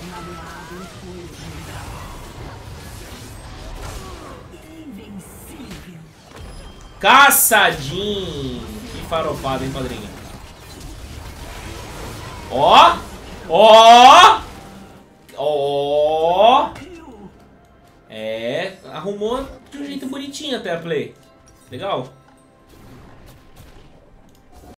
Caçadinho! Que farofada, hein, padrinho? Ó! Ó! Ó! É, arrumou de um jeito bonitinho até a play. Legal.